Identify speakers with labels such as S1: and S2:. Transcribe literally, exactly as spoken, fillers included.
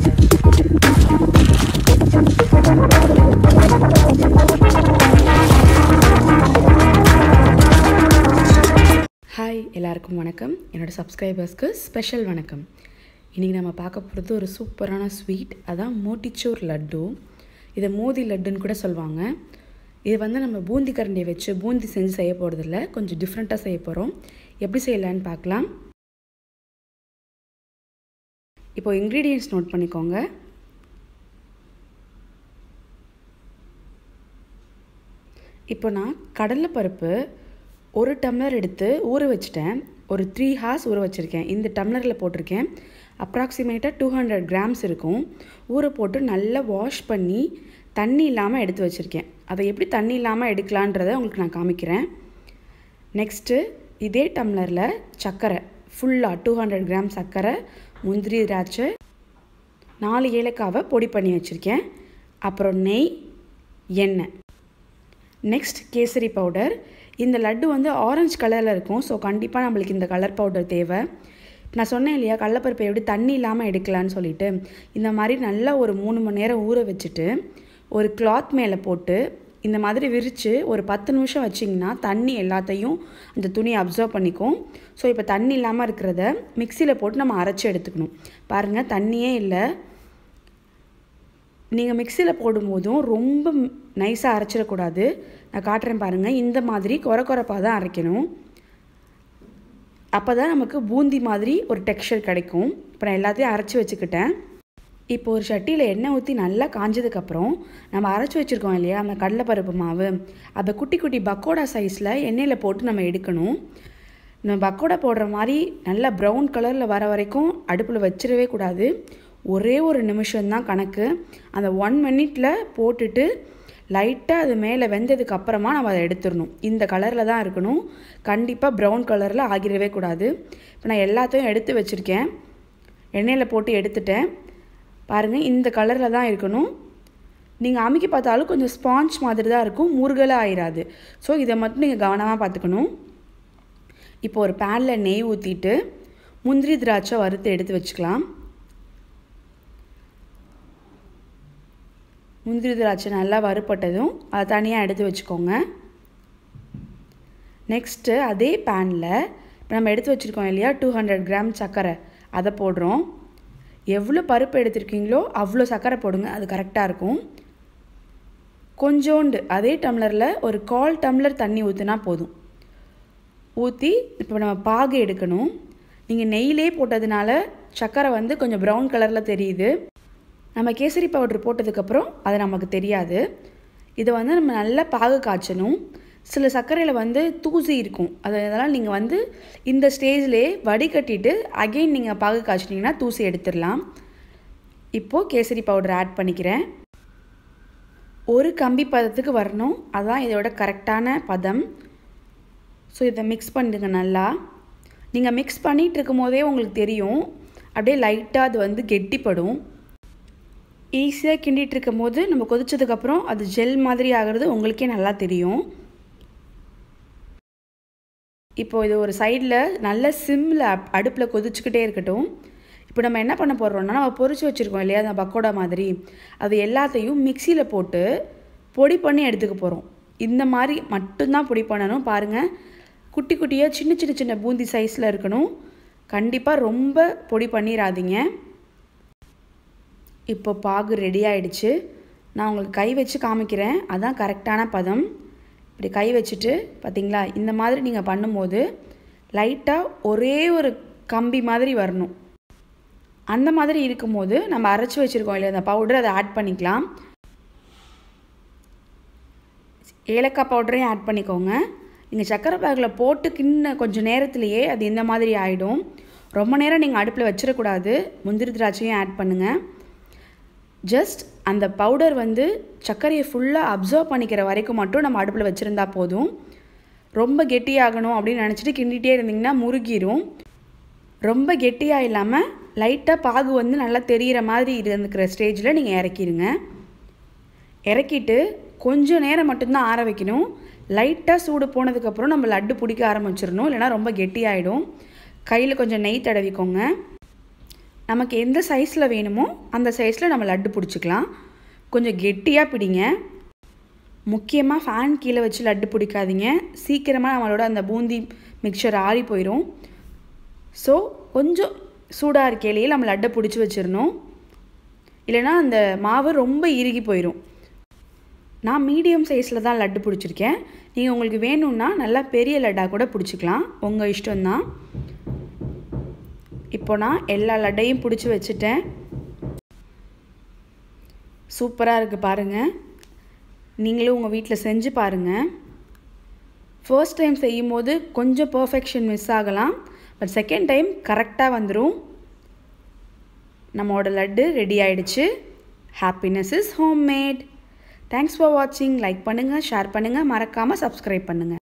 S1: Hi எல்லாருக்கும் வணக்கம். என்னோடய சப்ஸ்கிரைபர்ஸ்க்கு ஸ்பெஷல் வணக்கம். இன்றைக்கி நம்ம பார்க்க போகிறது ஒரு சூப்பரான ஸ்வீட், அதான் மோட்டிச்சூர் லட்டு. இதை மோதி லட்டுன்னு கூட சொல்லுவாங்க. இது வந்து நம்ம பூந்தி கரண்டியை வச்சு பூந்தி செஞ்சு செய்ய போகிறதில்ல, கொஞ்சம் டிஃப்ரெண்ட்டாக செய்ய போகிறோம். எப்படி செய்யலான்னு பார்க்கலாம். இப்போ இன்க்ரீடியன்ட்ஸ் நோட் பண்ணிக்கோங்க. இப்போ நான் கடலைப்பருப்பு ஒரு டம்ளர் எடுத்து ஊற வச்சுட்டேன். ஒரு த்ரீ ஹார்ஸ் ஊற வச்சுருக்கேன். இந்த டம்ளரில் போட்டிருக்கேன். அப்ராக்சிமேட்டாக டூ ஹண்ட்ரட் கிராம்ஸ் இருக்கும். ஊற போட்டு நல்லா வாஷ் பண்ணி தண்ணி இல்லாமல் எடுத்து வச்சுருக்கேன். அதை எப்படி தண்ணி இல்லாமல் எடுக்கலான்றதை உங்களுக்கு நான் காமிக்கிறேன். நெக்ஸ்ட்டு இதே டம்ளரில் சர்க்கரை ஃபுல்லாக டூ ஹண்ட்ரட் கிராம் சர்க்கரை, முந்திரி திராட்சை, நாலு ஏலக்காவை பொடி பண்ணி வச்சுருக்கேன். அப்புறம் நெய், எண்ணெய். Next kesari powder. இந்த லட்டு வந்து ஆரஞ்சு கலரில் இருக்கும். ஸோ கண்டிப்பாக நம்மளுக்கு இந்த கலர் பவுடர் தேவை. நான் சொன்னேன் இல்லையா, கடலைப்பருப்பை எப்படி தண்ணி இல்லாமல் எடுக்கலான்னு சொல்லிட்டு, இந்த மாதிரி நல்லா ஒரு மூணு மணி நேரம் ஊற வச்சுட்டு ஒரு கிளாத் மேலே போட்டு இந்த மாதிரி விரித்து ஒரு பத்து நிமிஷம் வச்சிங்கன்னா தண்ணி எல்லாத்தையும் அந்த துணியை அப்சர்வ் பண்ணிக்கும். ஸோ இப்போ தண்ணி இல்லாமல் இருக்கிறத மிக்சியில் போட்டு நம்ம அரைச்சி எடுத்துக்கணும். பாருங்கள், தண்ணியே இல்லை. நீங்கள் மிக்சியில் போடும்போதும் ரொம்ப நைஸாக அரைச்சிடக்கூடாது. நான் காட்டுறேன் பாருங்கள். இந்த மாதிரி கொர கொரப்பாக தான் அரைக்கணும். அப்போ தான் நமக்கு பூந்தி மாதிரி ஒரு டெக்ஸ்சர் கிடைக்கும். இப்போ நான் எல்லாத்தையும் அரைச்சி வச்சுக்கிட்டேன். இப்போ ஒரு சட்டியில் எண்ணெய் ஊற்றி நல்லா காஞ்சதுக்கப்புறம் நம்ம அரைச்சி வச்சுருக்கோம் இல்லையா அந்த கடலைப்பருப்பு மாவு, அதை குட்டி குட்டி பக்கோடா சைஸில் எண்ணெயில் போட்டு நம்ம எடுக்கணும். நம்ம பக்கோடா போடுற மாதிரி நல்லா ப்ரௌன் கலரில் வர வரைக்கும் அடுப்பில் வச்சிடவே கூடாது. ஒரே ஒரு நிமிஷம்தான் கணக்கு. அந்த ஒன் மினிட்டில் போட்டுட்டு லைட்டாக அது மேலே வெந்ததுக்கு அப்புறமா நம்ம அதை எடுத்துடணும். இந்த கலரில் தான் இருக்கணும். கண்டிப்பாக ப்ரௌன் கலரில் ஆகிடவே கூடாது. இப்போ நான் எல்லாத்தையும் எடுத்து வச்சுருக்கேன். எண்ணெயில் போட்டு எடுத்துட்டேன். பாருங்கள், இந்த கலரில் தான் இருக்கணும். நீங்கள் அமுக்கி பார்த்தாலும் கொஞ்சம் ஸ்பாஞ்ச் மாதிரி தான் இருக்கும், முருகலாக ஆயிடாது. ஸோ இதை மட்டும் நீங்கள் கவனமாக பார்த்துக்கணும். இப்போ ஒரு பேனில் நெய் ஊற்றிட்டு முந்திரி திராட்சை வறுத்து எடுத்து வச்சுக்கலாம். முந்திரி திராட்சை நல்லா வறுப்பட்டதும் அதை தனியாக எடுத்து வச்சுக்கோங்க. நெக்ஸ்ட்டு அதே பேனில் இப்போ நம்ம எடுத்து வச்சுருக்கோம் இல்லையா டூ ஹண்ட்ரட் கிராம் சர்க்கரை, அதை போடுறோம். எவ்வளோ பருப்பு எடுத்துருக்கீங்களோ அவ்வளோ சர்க்கரை போடுங்க, அது கரெக்டாக இருக்கும். கொஞ்சோண்டு அதே டம்ளரில் ஒரு கால் டம்ளர் தண்ணி ஊற்றினா போதும். ஊற்றி இப்போ நம்ம பாகு எடுக்கணும். நீங்கள் நெய்யிலே போட்டதுனால சர்க்கரை வந்து கொஞ்சம் ப்ரௌன் கலரில் தெரியுது. நம்ம கேசரி பவுடர் போட்டதுக்கப்புறம் அது நமக்கு தெரியாது. இதை வந்து நம்ம நல்லா பாகு காய்ச்சணும். சில சர்க்கரையில் வந்து தூசி இருக்கும். அதனால் நீங்கள் வந்து இந்த ஸ்டேஜ்லேயே வடிகட்டிட்டு அகெயின் நீங்கள் பாகு காய்ச்சிட்டிங்கன்னா தூசி எடுத்துடலாம். இப்போது கேசரி பவுடர் ஆட் பண்ணிக்கிறேன். ஒரு கம்பி பதத்துக்கு வரணும், அதுதான் இதோட கரெக்டான பதம். ஸோ இதை மிக்ஸ் பண்ணிடுங்க நல்லா. நீங்கள் மிக்ஸ் பண்ணிகிட்டு இருக்கும் போதே உங்களுக்கு தெரியும், அப்படியே லைட்டாக அது வந்து கெட்டிப்படும். ஈஸியாக கிண்டிகிட்டு இருக்கும் போது நம்ம கொதிச்சதுக்கப்புறம் அது ஜெல் மாதிரி ஆகிறது உங்களுக்கே நல்லா தெரியும். இப்போது இது ஒரு சைடில் நல்ல சிம்மில் அடுப்பில் கொதிச்சுக்கிட்டே இருக்கட்டும். இப்போ நம்ம என்ன பண்ண போடுறோம்னா, நம்ம பொரிச்சு வச்சுருக்கோம் இல்லையா அந்த பக்கோடா மாதிரி, அது எல்லாத்தையும் மிக்சியில் போட்டு பொடி பண்ணி எடுத்துக்க போகிறோம். இந்த மாதிரி மட்டும்தான் பொடி பண்ணணும். பாருங்கள், குட்டி குட்டியாக சின்ன சின்ன சின்ன பூந்தி சைஸில் இருக்கணும். கண்டிப்பாக ரொம்ப பொடி பண்ணிடாதீங்க. இப்போ பாகு ரெடி ஆகிடுச்சு. நான் உங்களுக்கு கை வச்சு காமிக்கிறேன், அதுதான் கரெக்டான பதம். இப்படி கை வச்சுட்டு பார்த்திங்களா, இந்த மாதிரி நீங்கள் பண்ணும்போது லைட்டாக ஒரே ஒரு கம்பி மாதிரி வரணும். அந்த மாதிரி இருக்கும்போது நம்ம அரைச்சி வச்சுருக்கோம் இல்லையா அந்த பவுடர், அதை ஆட் பண்ணிக்கலாம். ஏலக்காய் பவுடரையும் ஆட் பண்ணிக்கோங்க. நீங்கள் சர்க்கரை பாகில் போட்டு கிண்ண கொஞ்சம் நேரத்துலையே அது இந்த மாதிரி ஆகிடும். ரொம்ப நேரம் நீங்கள் அடுப்பில் வச்சிடக்கூடாது. முந்திரி திராட்சையும் ஆட் பண்ணுங்கள். ஜஸ்ட் அந்த பவுடர் வந்து சர்க்கரையை ஃபுல்லாக அப்சர்வ் பண்ணிக்கிற வரைக்கும் மட்டும் நம்ம அடுப்பில் வச்சுருந்தா போதும். ரொம்ப கெட்டியாகணும் அப்படின்னு நினச்சிட்டு கிண்டிகிட்டே இருந்திங்கன்னா முருகிரும். ரொம்ப கெட்டியாக இல்லாமல் லைட்டாக பாகு வந்து நல்லா தெரிகிற மாதிரி இருந்துக்கிற ஸ்டேஜில் நீங்கள் இறக்கிடுங்க. இறக்கிட்டு கொஞ்சம் நேரம் மட்டும்தான் ஆற வைக்கணும். லைட்டாக சூடு போனதுக்கப்புறம் நம்ம லட்டு பிடிக்க ஆரம்பிச்சிடணும், இல்லைனா ரொம்ப கெட்டியாகிடும். கையில் கொஞ்சம் நெய் தடவிக்கோங்க. நமக்கு எந்த சைஸில் வேணுமோ அந்த சைஸில் நம்ம லட்டு பிடிச்சிக்கலாம். கொஞ்சம் கெட்டியாக பிடிங்க. முக்கியமாக ஃபேன் கீழே வச்சு லட்டு பிடிக்காதீங்க. சீக்கிரமாக நம்மளோட அந்த பூந்தி மிக்சர் ஆறி போயிடும். ஸோ கொஞ்சம் சூடாக இருக்கையிலேயே நம்ம லட்டை பிடிச்சி வச்சிடணும். இல்லைனா அந்த மாவு ரொம்ப இறுகி போயிடும். நான் மீடியம் சைஸில் தான் லட்டு பிடிச்சிருக்கேன். நீங்கள் உங்களுக்கு வேணும்னா நல்லா பெரிய லட்டாக கூட பிடிச்சிக்கலாம். உங்கள் இஷ்டம்தான். இப்போ நான் எல்லா லட்டையும் பிடிச்சி வச்சுட்டேன். சூப்பராக இருக்குது பாருங்கள். நீங்களும் உங்கள் வீட்டில் செஞ்சு பாருங்கள். ஃபர்ஸ்ட் டைம் செய்யும் போது கொஞ்சம் பர்ஃபெக்ஷன் மிஸ் ஆகலாம். பட் செகண்ட் டைம் கரெக்டாக வந்துடும். நம்மளோட லட்டு ரெடி ஆகிடுச்சு. Happiness is homemade. Thanks for வாட்சிங். லைக் பண்ணுங்கள், ஷேர் பண்ணுங்கள், மறக்காமல் சப்ஸ்கிரைப் பண்ணுங்கள்.